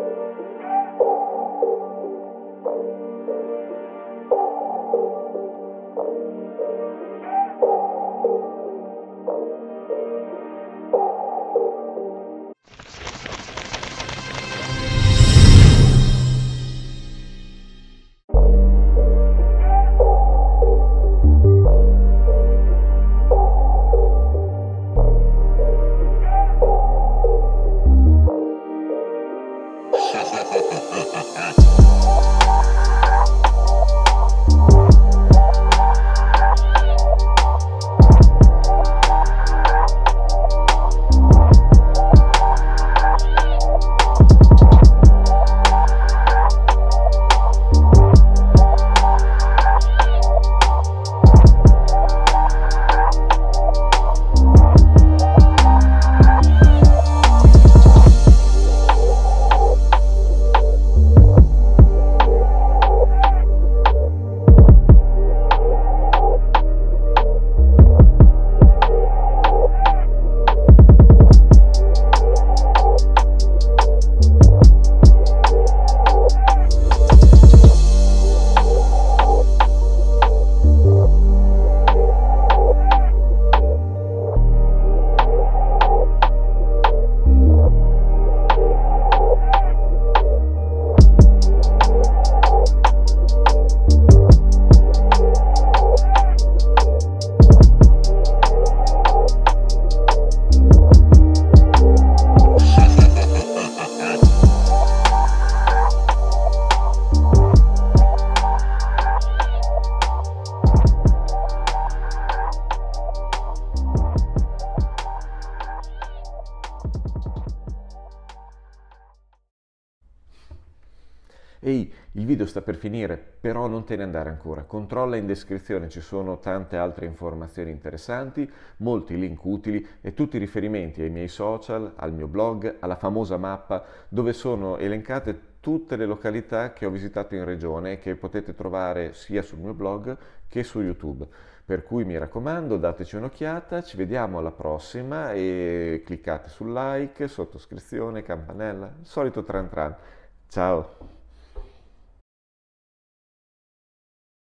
Ehi, il video sta per finire, però non te ne andare ancora. Controlla in descrizione, ci sono tante altre informazioni interessanti, molti link utili e tutti i riferimenti ai miei social, al mio blog, alla famosa mappa dove sono elencate tutte le località che ho visitato in regione e che potete trovare sia sul mio blog che su YouTube. Per cui mi raccomando, dateci un'occhiata, ci vediamo alla prossima e cliccate sul like, sottoscrizione, campanella, il solito tran tran. Ciao!